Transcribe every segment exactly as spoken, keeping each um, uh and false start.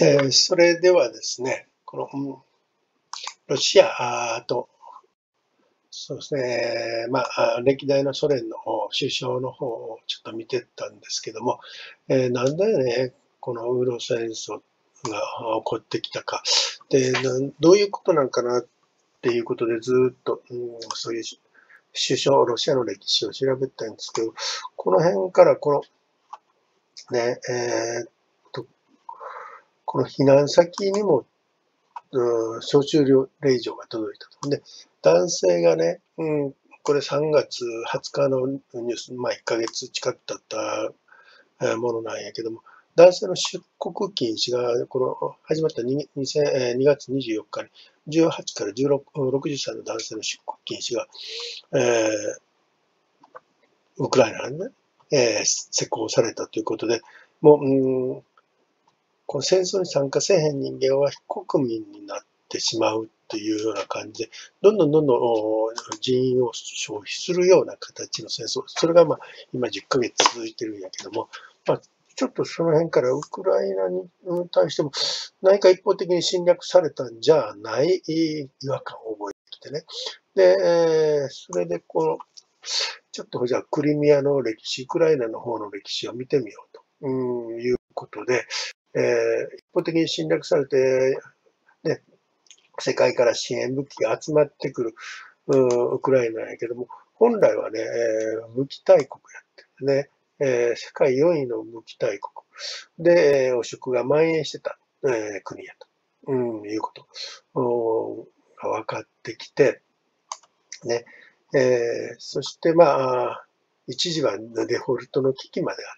えーそれではですね、この、うんロシアあと、そうですね、まあ、あ歴代のソ連の首相の方をちょっと見てったんですけども、えーなんでね、このウーロ戦争が起こってきたか、で、なんどういうことなんかなっていうことでずっと、うん、そういう首相、ロシアの歴史を調べたんですけど、この辺からこのね、えーっと、この避難先にもうん、招集令状が届いたと。で、男性がね、うん、これさんがつはつかのニュース、まあいっかげつ近く経ったえーものなんやけども、男性の出国禁止が、この始まったににがつにじゅうよっかに、じゅうはちからじゅうろく、ろくじゅっさいの男性の出国禁止が、えーウクライナにね、えー施行されたということで、もう、うんこの戦争に参加せえへん人間は非国民になってしまうというような感じで、どんどんどんどん人員を消費するような形の戦争、それがまあ今じゅっかげつ続いてるんやけども、まあ、ちょっとその辺からウクライナに対しても何か一方的に侵略されたんじゃない違和感を覚えてきてね。で、えーそれでこの、ちょっとじゃあクリミアの歴史、ウクライナの方の歴史を見てみようと、うん、いうことで、えー一方的に侵略されて、ね、世界から支援物資が集まってくるウクライナやけども、本来はね、えー武器大国やってね、えー世界よんいの武器大国で、えー汚職が蔓延してた、えー国やと、うん、いうことが分かってきて、ね、えーそしてまあ、一時はデフォルトの危機まであった。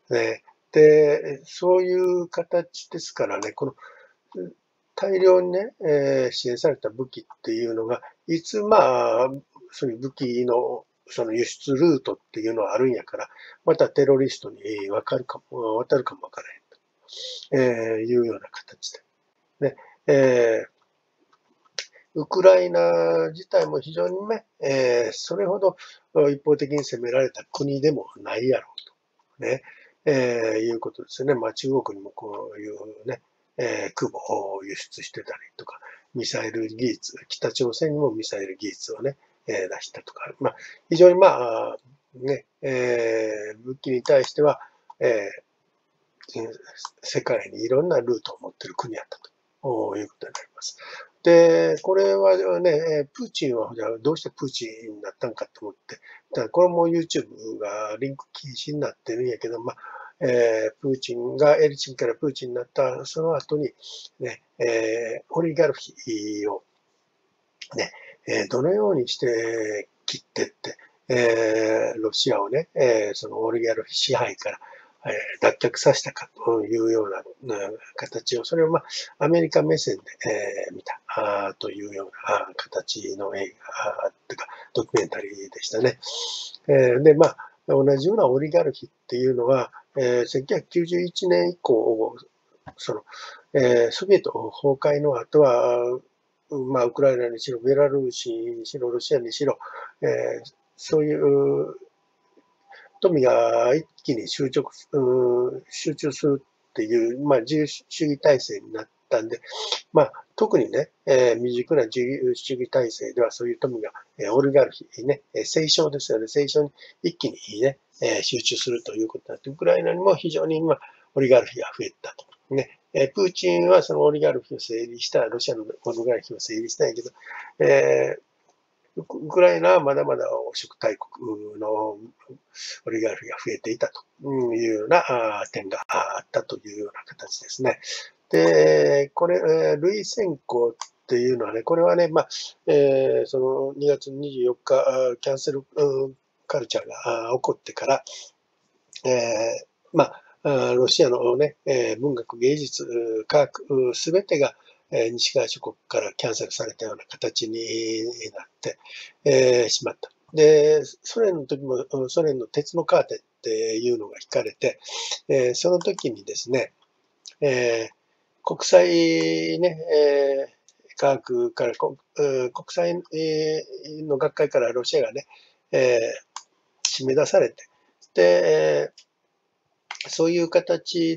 ね、で、そういう形ですからね、この大量にね、えー支援された武器っていうのが、いつまあ、そういう武器のその輸出ルートっていうのはあるんやから、またテロリストにわかるかも、渡るかもわからへんと、えーいうような形で。ね、えーウクライナ自体も非常にね、えーそれほど一方的に攻められた国でもないやろうと。ね、えーいうことですよね。まあ中国にもこういうね、えー空母を輸出してたりとか、ミサイル技術、北朝鮮にもミサイル技術をね、えー出したとか、まあ非常にまあ、ね、えー武器に対しては、えー世界にいろんなルートを持っている国やったということになります。で、これはね、プーチンはじゃあどうしてプーチンになったんかと思って、だからこれも YouTube がリンク禁止になってるんやけど、まあ、えー、プーチンがエリチンからプーチンになったその後に、ね、えー、オリガルヒをね、えー、どのようにして切ってって、えー、ロシアをね、えー、そのオリガルヒ支配からえー脱却させたかというような、うん形を、それを、まあ、アメリカ目線で、えー見たあというようなあ形の映画というか、ドキュメンタリーでしたね。えーで、まあ、同じようなオリガルヒっていうのは、えーせんきゅうひゃくきゅうじゅういちねん以降、その、えーソビエト崩壊の後は、まあ、ウクライナにしろ、ベラルーシにしろ、ロシアにしろ、えーそういう富が一気に集中集中するっていう、まあ、自由主義体制になったんで、まあ、特にね、えー未熟な自由主義体制ではそういう富が、えーオリガルヒにね、えー聖書ですよね、聖書に一気にね、えー集中するということになって、ウクライナにも非常に今、オリガルヒが増えたと。ね、えープーチンはそのオリガルヒを整理した、ロシアのオリガルヒを整理したんやけど、えーウクライナはまだまだ汚職大国のオリガルヒが増えていたというような点があったというような形ですね。で、これ、類選考っていうのはね、これはね、まあ、えーそのにがつにじゅうよっか、キャンセルカルチャーが起こってから、えーまあ、ロシアのね、文学、芸術、科学、すべてが西側諸国からキャンセルされたような形になって、えーしまった。で、ソ連の時も、ソ連の鉄のカーテンっていうのが引かれて、えーその時にですね、えー国際ね、えー科学から、国際の学会からロシアがね、えー締め出されて、で、そういう形で、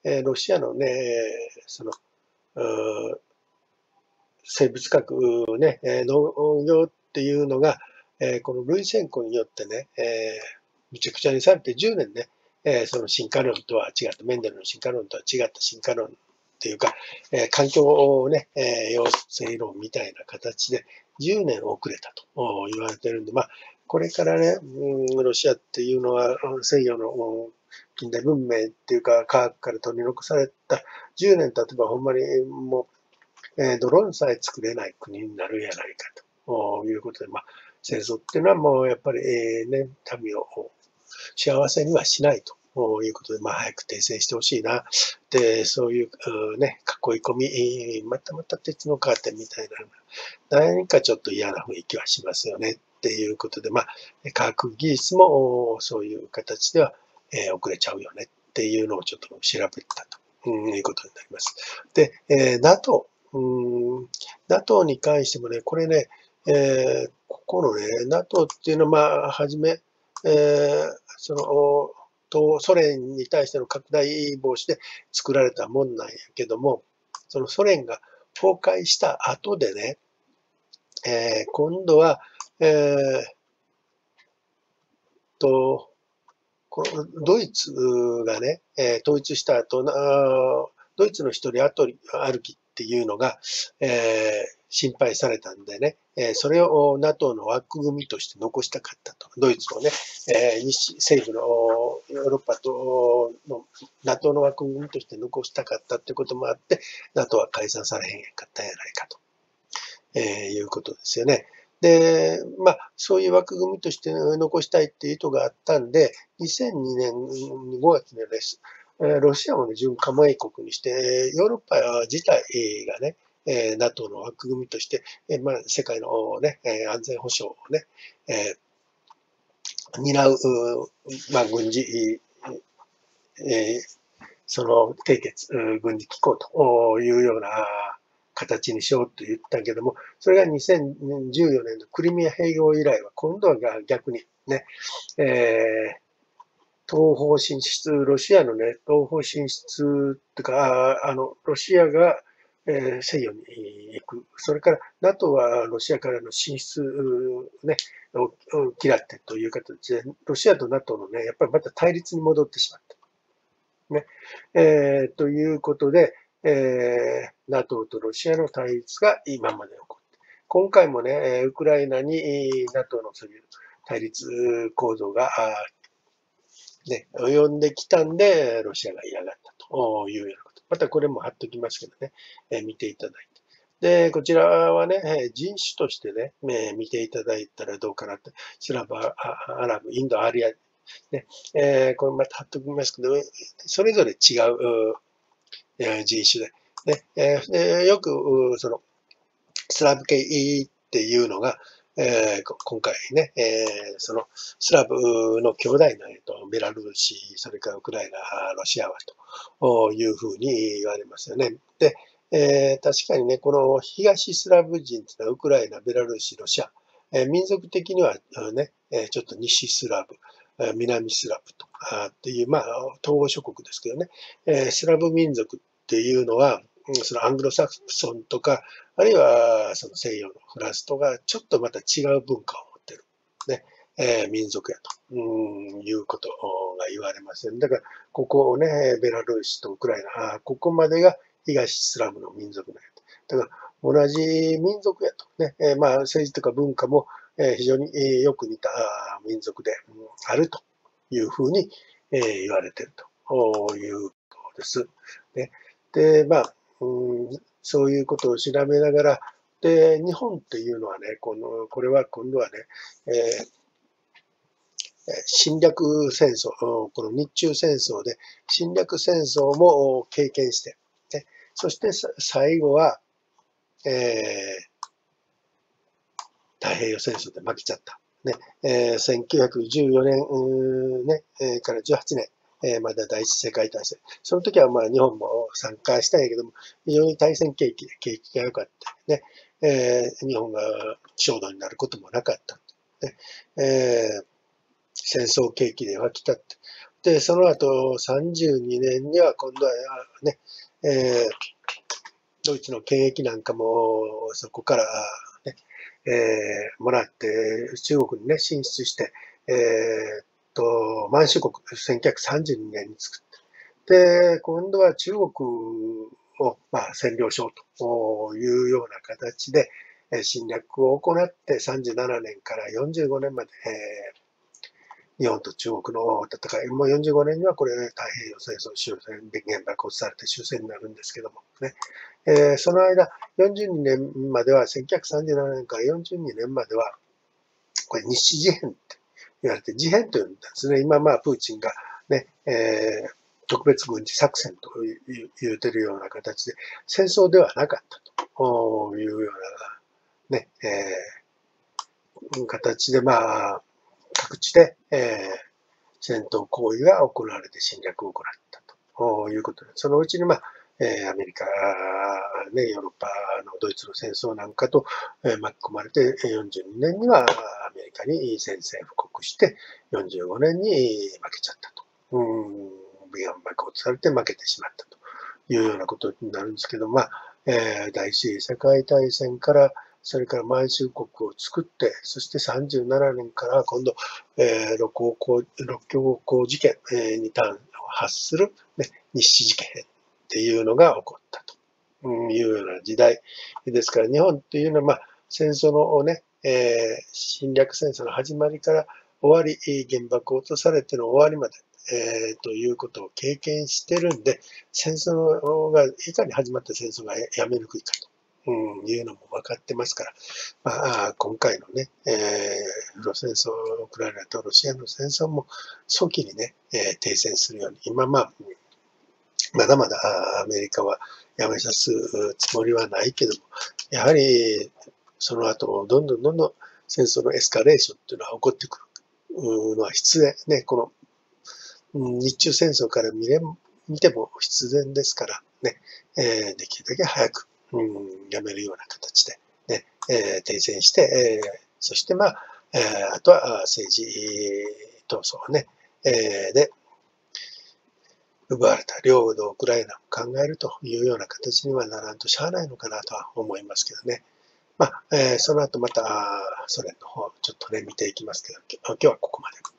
えーロシアのね、その、生物学ね、えー農業っていうのが、えーこのルイセンコによってね、えー、むちゃくちゃにされてじゅうねんね、えーその進化論とは違った、メンデルの進化論とは違った進化論っていうか、えー環境をね、えー陽性論みたいな形でじゅうねん遅れたと言われてるんで、まあ、これからね、うん、ロシアっていうのは西洋の近代文明っていうか科学から取り残されたじゅうねん経てばほんまにもうえードローンさえ作れない国になるんやないかということで、まあ、戦争っていうのはもうやっぱり、えーね、民を幸せにはしないということで、まあ、早く停戦してほしいな。で、そういう、ね、囲い込み、またまた鉄のカーテンみたいな、何かちょっと嫌な雰囲気はしますよねっていうことで、まあ、科学技術もそういう形では、えー遅れちゃうよねっていうのをちょっと調べたということになります。で、えー、NATO、うん、NATO に関してもね、これね、えーここのね、NATO っていうのは、まあ、はじめ、えーその、東ソ連に対しての拡大防止で作られたもんなんやけども、そのソ連が崩壊した後でね、えー今度は、えーと、このドイツがね、えー統一した後、ドイツの一人後歩きっていうのが、えー心配されたんでね、えーそれを NATO の枠組みとして残したかったと。ドイツのね、えー西西部のヨーロッパとの NATO の枠組みとして残したかったってこともあって、NATO は解散されへんかったんやないかと、えーいうことですよね。で、まあ、そういう枠組みとして残したいっていう意図があったんで、にせんにねんごがつにです。ロシアを、ね、準加盟国にして、ヨーロッパ自体がね、NATO の枠組みとして、まあ、世界の、ね、安全保障をね、えー、担う、まあ、軍事、えーその締結、軍事機構というような形にしようと言ったけども、それがにせんじゅうよねんのクリミア併合以来は、今度は逆にね、えー、東方進出、ロシアのね、東方進出とか、あの、ロシアが、えー、西洋に行く。それから NATO はロシアからの進出、ね、を嫌ってという形で、ロシアと NATO のね、やっぱりまた対立に戻ってしまった。ね。えー、ということで、えー、NATO とロシアの対立が今まで起こって、今回もね、ウクライナに NATO のそういう対立構造が、ね、及んできたんで、ロシアが嫌がったというようなこと。またこれも貼っときますけどね、えー、見ていただいて。で、こちらはね、人種としてね、えー、見ていただいたらどうかなって、スラブ、アラブ、インド、アリア、ね、えー、これまた貼っときますけど、それぞれ違う、えー、人種で、ねえーでよく、その、スラブ系っていうのが、えー、今回ね、えー、そのスラブの兄弟の、えー、とベラルーシ、それからウクライナ、ロシアはというふうに言われますよね。で、えー、確かにね、この東スラブ人というのはウクライナ、ベラルーシ、ロシア、えー、民族的にはね、ちょっと西スラブ、南スラブとかっていう、まあ、東欧諸国ですけどね、えー、スラブ民族っていうのは、そのアングロサクソンとか、あるいはその西洋のフランスとか、ちょっとまた違う文化を持ってる、ね、えー、民族やと、うん、いうことが言われますね。だから、ここをね、ベラルーシとウクライナ、ここまでが東スラブの民族なんやと。だから、同じ民族やと。ね、えー、まあ、政治とか文化も、えー、非常によく似た民族であるというふうに、えー、言われているということです。ね、で、まあ、うん、そういうことを調べながら、で、日本っていうのはね、この、これは今度はね、えー侵略戦争、この日中戦争で侵略戦争も経験して、ね、そして最後は、えー、太平洋戦争で負けちゃった。ねえー、せんきゅうひゃくじゅうよねん、ねえー、からじゅうはちねん、えー、まだ第一次世界大戦。その時はまあ日本も参加したんやけども、非常に大戦景気で景気が良かった。ねえー、日本が焦土になることもなかった。ねえー、戦争景気で沸き立って。 で、その後さんじゅうにねんには今度はね、えー、ドイツの権益なんかもそこから、ね、えー、もらって、中国にね、進出して、えー、っと、満州国、せんきゅうひゃくさんじゅうにねんに作って、で、今度は中国を、まあ、占領しようというような形で、侵略を行ってさんじゅうななねんからよんじゅうごねんまで、えー日本と中国の戦い、もうよんじゅうごねんにはこれ、太平洋戦争終戦で原爆落とされて終戦になるんですけどもね、えー、その間、よんじゅうにねんまでは、せんきゅうひゃくさんじゅうななねんからよんじゅうにねんまでは、これ日誌事変って言われて、事変というんですね。今、まあ、プーチンがね、えー、特別軍事作戦と言うてるような形で、戦争ではなかったというようなね、えー、形で、まあ、各地で、えー、戦闘行為が行われて侵略を行ったということで、そのうちに、まあ、えー、アメリカ、ね、ヨーロッパのドイツの戦争なんかと、えー、巻き込まれて、よんじゅうにねんにはアメリカに宣戦布告して、よんじゅうごねんに負けちゃったと。うん、原爆落とされて負けてしまったというようなことになるんですけど、まあ、えー、第一次世界大戦から、それから満州国を作って、そしてさんじゅうななねんから今度、えー、六甲六強行事件に端を発する、ね、日誌事件っていうのが起こったというような時代ですから、日本っていうのは、まあ、戦争のね、えー、侵略戦争の始まりから終わり、原爆を落とされての終わりまで、えー、ということを経験してるんで、戦争がいかに始まった戦争がやめにくいかと。うん、いうのも分かってますから、まあ、今回のね、えー、ロ戦争、ウクライナとロシアの戦争も早期にね、えー、停戦するように、今まあ、まだまだアメリカはやめさすつもりはないけども、やはりその後、どんどんどんどん戦争のエスカレーションっていうのは起こってくるのは必然、ね、この日中戦争から見れ見ても必然ですからね、えー、できるだけ早く、うん、やめるような形で、ね、えー、停戦して、えー、そしてまあ、えー、あとは政治闘争ね、えー、で、奪われた領土、ウクライナを考えるというような形にはならんとしゃあないのかなとは思いますけどね。まあ、えー、その後また、ソ連の方、ちょっとね、見ていきますけど、今日はここまで。